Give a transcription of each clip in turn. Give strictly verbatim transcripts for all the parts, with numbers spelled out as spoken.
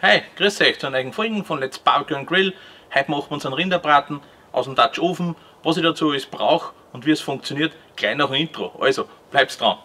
Hi, grüß euch zu einer neuen Folge von Let's Barbecue and Grill. Heute machen wir unseren Rinderbraten aus dem Dutch Oven. Was ich dazu alles brauche und wie es funktioniert, gleich nach dem Intro. Also, bleibt dran.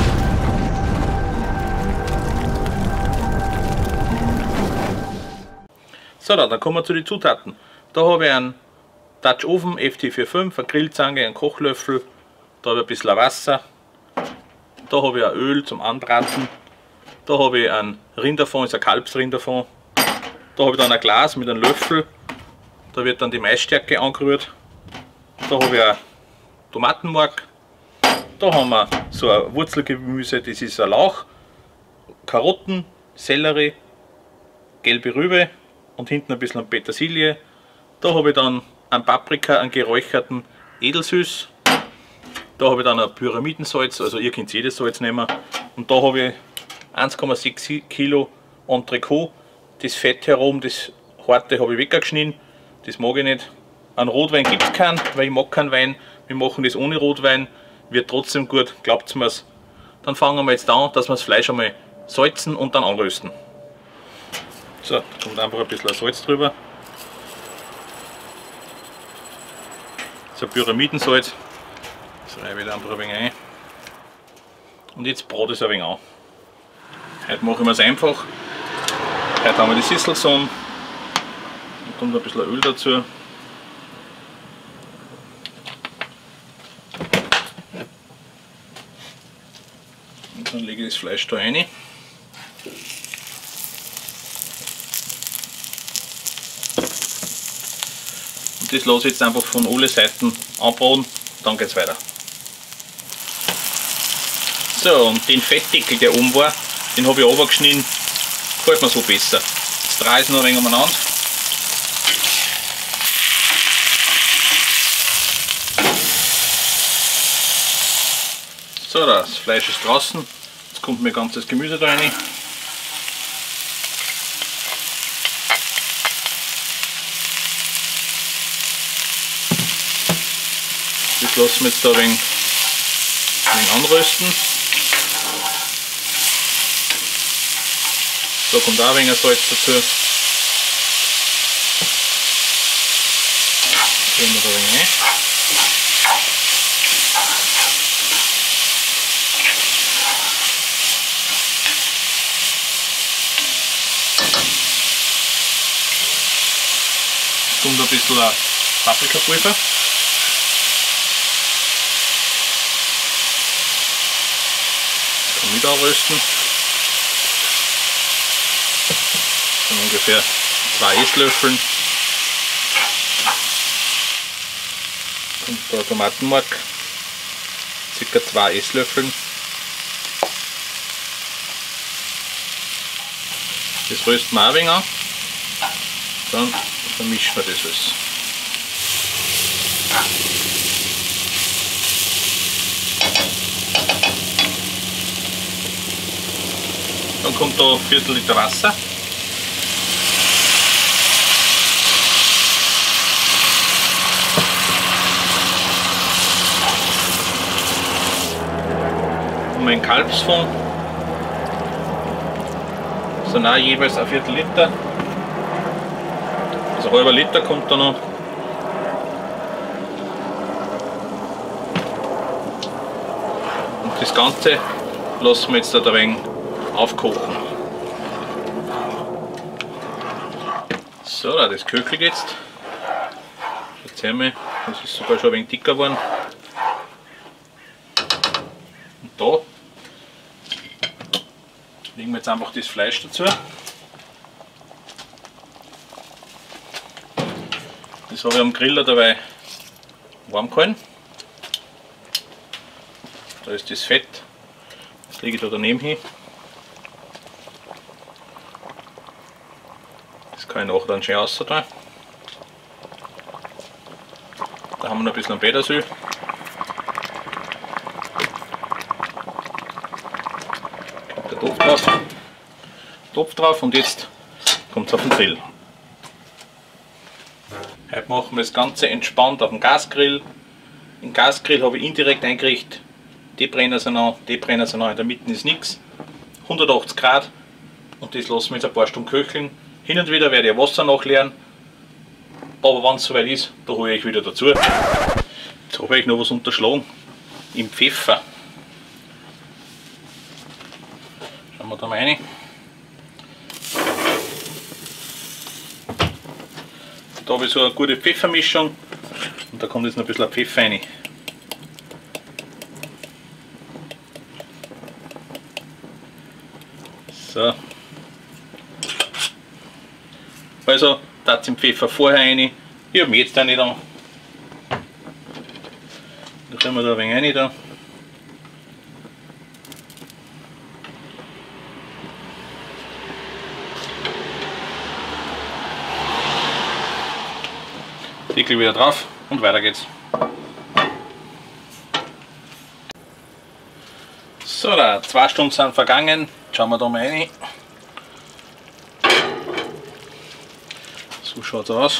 So, dann kommen wir zu den Zutaten. Da habe ich einen Dutch Oven F T fünfundvierzig, eine Grillzange, einen Kochlöffel, da habe ich ein bisschen Wasser, da habe ich ein Öl zum Anbraten, da habe ich einen Rinderfond, ist ein Kalbsrinderfond, da habe ich dann ein Glas mit einem Löffel, da wird dann die Maisstärke angerührt, da habe ich ein Tomatenmark, da haben wir so ein Wurzelgemüse, das ist ein Lauch, Karotten, Sellerie, gelbe Rübe und hinten ein bisschen Petersilie. Da habe ich dann einen Paprika, einen geräucherten Edelsüß. Da habe ich dann ein Pyramidensalz, also ihr könnt jedes Salz nehmen. Und da habe ich eins Komma sechs Kilo Entrecot. Das Fett herum, das harte habe ich weggeschnitten. Das mag ich nicht. Einen Rotwein gibt es keinen, weil ich mag keinen Wein. Wir machen das ohne Rotwein. Wird trotzdem gut, glaubt mir's. Dann fangen wir jetzt an, dass wir das Fleisch einmal salzen und dann anrösten. So, da kommt einfach ein bisschen Salz drüber. So ein Pyramidensalz. Das reibe ich einfach ein wenig ein. Und jetzt brate ich es ein wenig an. Heute machen wir es einfach. Heute haben wir die Sisselsohn. Dann kommt ein bisschen Öl dazu. Und dann lege ich das Fleisch da rein. Und das lasse ich jetzt einfach von allen Seiten anbraten, dann geht es weiter. So, und den Fettdeckel, der oben war, den habe ich runtergeschnitten, gefällt mir so besser. Jetzt drehe ich es noch ein wenig umeinander. So, das Fleisch ist draußen, jetzt kommt mein ganzes Gemüse da rein. Das lassen wir jetzt da ein wenig, ein wenig anrösten. Da kommt auch ein wenig Salz dazu. Geben wir da ein wenig rein. Jetzt kommt ein bisschen Paprikapulver. Mit anrösten. Dann ungefähr zwei Esslöffeln. Und der Tomatenmark, ca. zwei Esslöffeln. Das rösten wir auch ein wenig an. Dann vermischen wir das alles. Dann kommt da ein Viertel Liter Wasser. Und mein Kalbsfond sind auch jeweils ein Viertel Liter. Also ein halber Liter kommt da noch. Und das Ganze lassen wir jetzt da ein wenig aufkochen. So, das köchelt jetzt. Jetzt sehen wir, das ist sogar schon ein wenig dicker geworden. Und da legen wir jetzt einfach das Fleisch dazu. Das habe ich am Griller dabei warm gehalten. Da ist das Fett, das lege ich da daneben hin. Das kann ich nachher dann schön raus tun. Da haben wir noch ein bisschen Petersil. Kommt der Topf drauf. Topf drauf und jetzt kommt es auf den Grill. Heute machen wir das Ganze entspannt auf dem Gasgrill. Im Gasgrill habe ich indirekt eingerichtet. Die Brenner sind an, die Brenner sind an, in der Mitte ist nichts. hundertachtzig Grad und das lassen wir jetzt ein paar Stunden köcheln. Hin und wieder werde ich Wasser nachleeren, aber wenn es soweit ist, da hole ich wieder dazu. Jetzt habe ich noch was unterschlagen, im Pfeffer. Schauen wir da mal rein. Da habe ich so eine gute Pfeffermischung und da kommt jetzt noch ein bisschen Pfeffer rein. So. Also, da den Pfeffer vorher rein. Ich habe jetzt auch nicht an. Da können wir da ein wenig rein. Da. Deckel wieder drauf und weiter geht's. So, da zwei Stunden sind vergangen. Schauen wir da mal rein. So schaut es aus.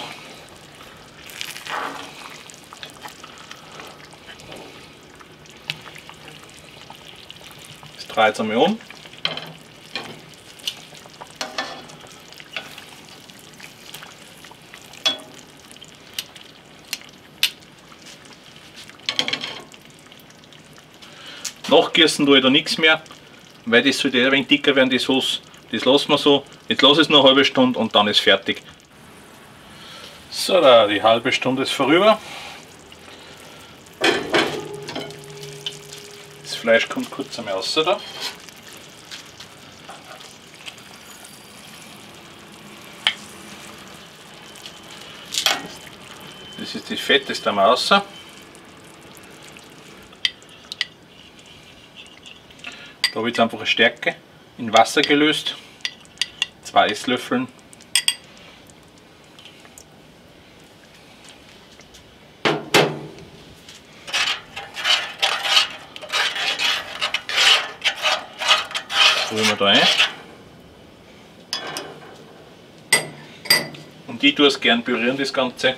Jetzt drehe ich es einmal um. Nachgießen tue ich da nichts mehr, weil das sollte ein wenig dicker werden, die Sauce. Das lassen wir so. Jetzt lasse ich es noch eine halbe Stunde und dann ist fertig. So, da, die halbe Stunde ist vorüber. Das Fleisch kommt kurz einmal raus da. Das ist das Fett, das da mal raus. Da habe ich jetzt einfach eine Stärke in Wasser gelöst, zwei Esslöffeln. Rühren wir da ein. Und ich tue es gern pürieren, das Ganze.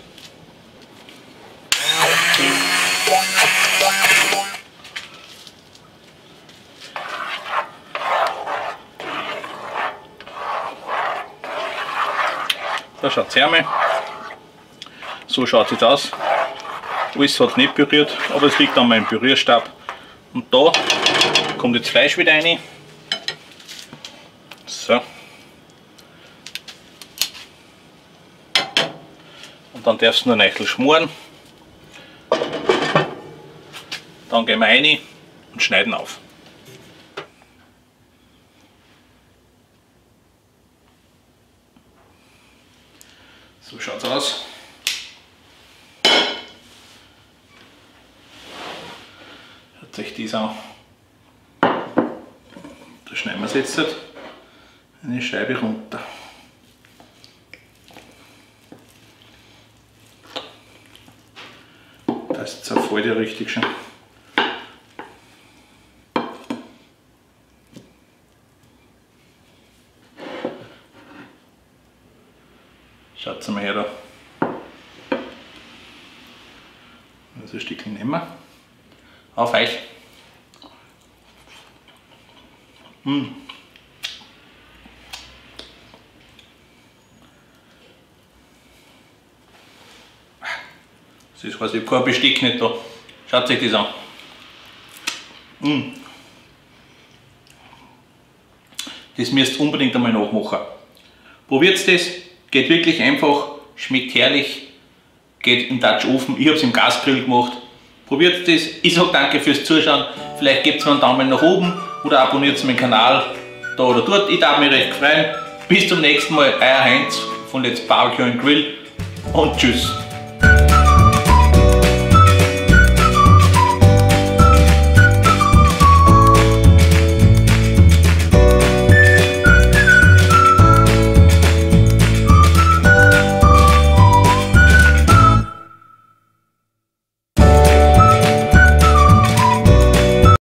Da schaut es her. So schaut es jetzt aus. Alles hat es nicht püriert, aber es liegt an meinem Pürierstab. Und da kommt jetzt Fleisch wieder rein. So. Und dann darf es nur ein bisschen schmoren. Dann gehen wir rein und schneiden auf. So schaut es aus. Schaut sich das an. Da schneiden wir es jetzt eine Scheibe runter. Das zerfällt ja richtig schön. Schaut mal her da. Also ein Stückchen nehmen wir. Auf euch. Mm. Das ist quasi kein Besteck nicht da. Schaut euch das an. Mm. Das müsst ihr unbedingt einmal nachmachen. Probiert das. Geht wirklich einfach, schmeckt herrlich, geht im Dutch Ofen. Ich habe es im Gasgrill gemacht. Probiert das. Ich sage danke fürs Zuschauen. Vielleicht gebt mir einen Daumen nach oben oder abonniert meinen Kanal da oder dort. Ich darf mich recht freuen. Bis zum nächsten Mal, euer Heinz von Let's Barbecue and Grill und tschüss.